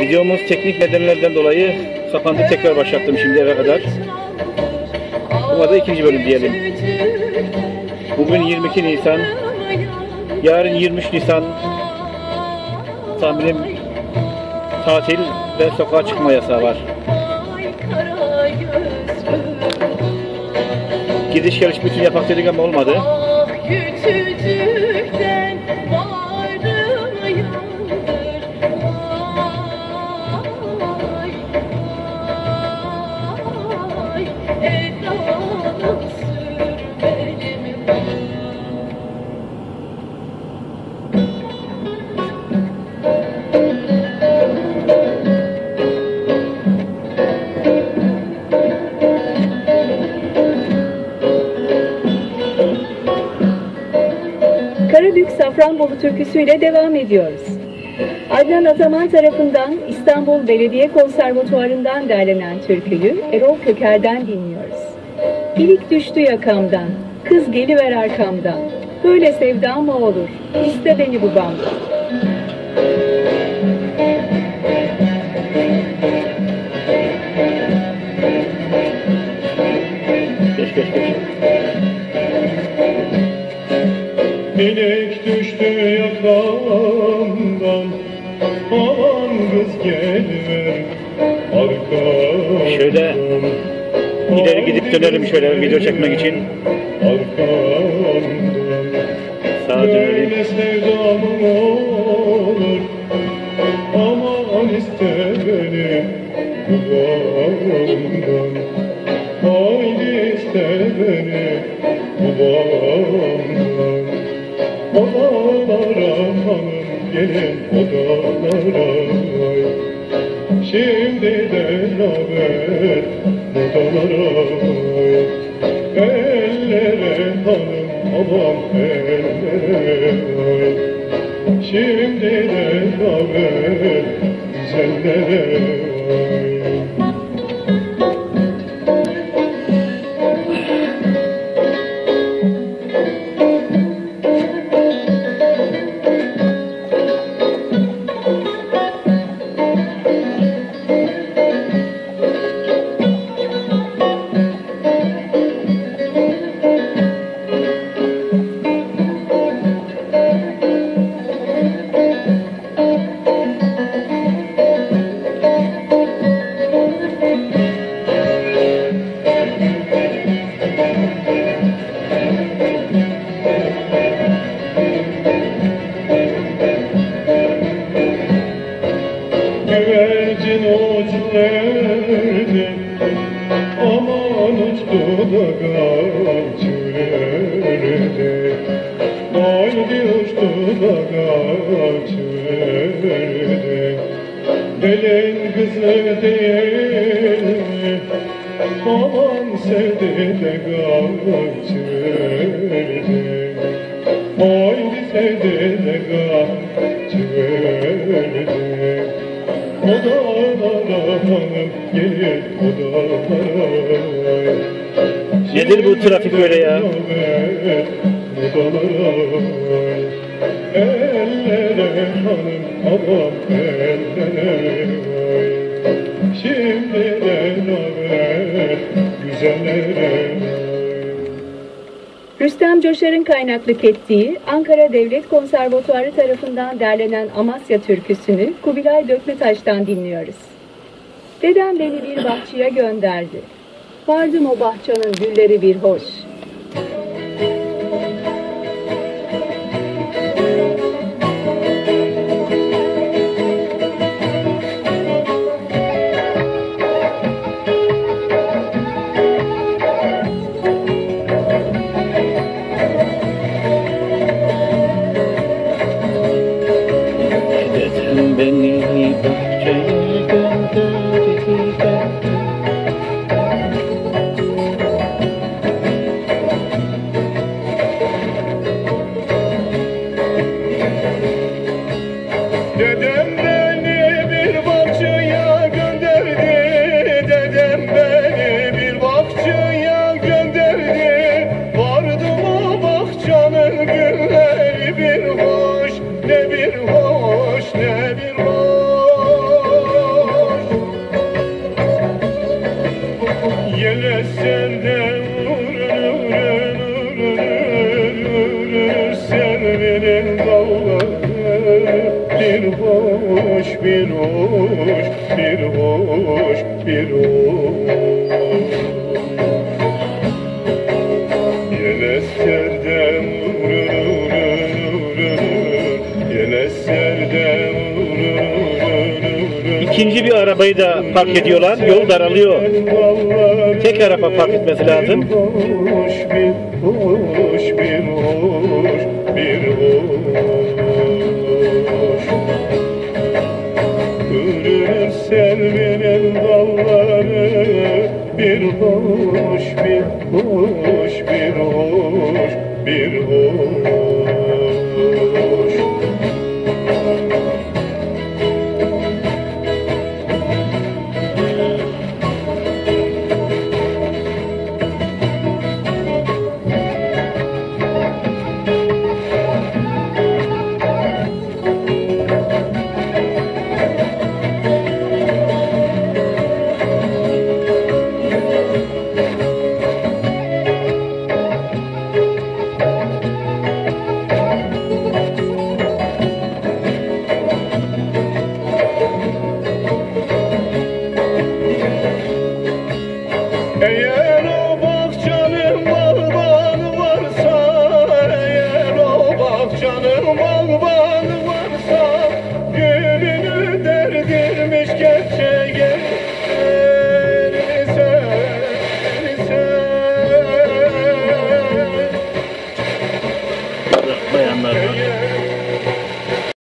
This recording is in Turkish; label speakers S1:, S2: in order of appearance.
S1: Videomuz teknik nedenlerden dolayı kapandı. Tekrar başlattım şimdi eve kadar. Bu da ikinci bölüm diyelim. Bugün 22 Nisan. Yarın 23 Nisan. Tahminim tatil ve sokağa çıkma yasağı var. Gidiş geliş bütün yapak dedik ama olmadı.
S2: Karabük Safranbolu türküsüyle devam ediyoruz. Adnan Ataman tarafından İstanbul Belediye Konservatuvarı'ndan derlenen türküyü Erol Köker'den dinliyoruz. İlik düştü yakamdan, kız geliver arkamdan, böyle sevda mı olur, iste beni babam.
S1: Geç.
S3: İlik düştü yakamdan, aman kız geliver arkamdan.
S1: Şöyle ileri gidip dönelim şöyle video çekmek için.
S3: Arkamdan.
S1: Sağa dönelim.
S3: Böyle sevdam olur, aman iste beni babamdan. Haydi iste beni babamdan. Odalara hanım gelin odalara. Şimdiden haber odalara. Ellere hanım aman ellere. Şimdiden haber güzellere. Güvercin uç verdi, aman uçtu da kaçıverdi. Haydi uçtu da kaçıverdi. Gelin kızı değil mi, aman sevdi de kaçıverdi. Haydi sevdi de kaçıverdi. Odalara hanım gelin odalara.
S1: Nedir bu trafik böyle ya?
S3: Odalara. Ellere hanım aman ellere. Şimdiden haber güzellere.
S2: Rüstem Coşar'ın kaynaklık ettiği Ankara Devlet Konservatuvarı tarafından derlenen Amasya türküsünü Kubilay Dökmetaş'tan dinliyoruz. Dedem beni bir bahçeye gönderdi. Vardım o bahçanın gülleri bir hoş.
S1: Dedem beni bahçeye gönderdi.
S3: bir hoş, bir hoş, bir hoş. Yel eserden yel eserden
S1: İkinci bir arabayı da park ediyorlar. Yol daralıyor. Tek araba park etmesi lazım.
S3: Bir hoş, bir hoş, bir hoş, bir hoş. Kırılır selvinin dalları, bir hoş, bir hoş, bir hoş, bir hoş. Eğer o bahçenin bağbanı varsa, eğer o bahçenin bağbanı